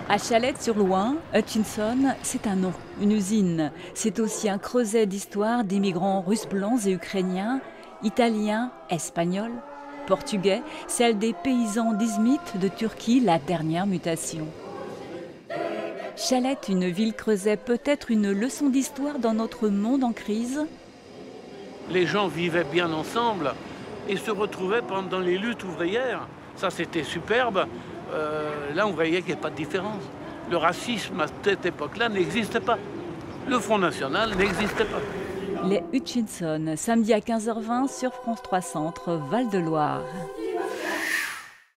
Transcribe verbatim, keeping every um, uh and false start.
À Chalette-sur-Loing, Hutchinson, c'est un nom, une usine. C'est aussi un creuset d'histoire d'immigrants russes blancs et ukrainiens, italiens, espagnols, portugais, celle des paysans d'Izmit de Turquie, la dernière mutation. Chalette, une ville creuset, peut-être une leçon d'histoire dans notre monde en crise. Les gens vivaient bien ensemble et se retrouvaient pendant les luttes ouvrières. Ça, c'était superbe. Euh, là, on voyait qu'il n'y avait pas de différence. Le racisme, à cette époque-là, n'existait pas. Le Front National n'existait pas. Les Hutchinson, samedi à quinze heures vingt sur France trois Centre, Val-de-Loire.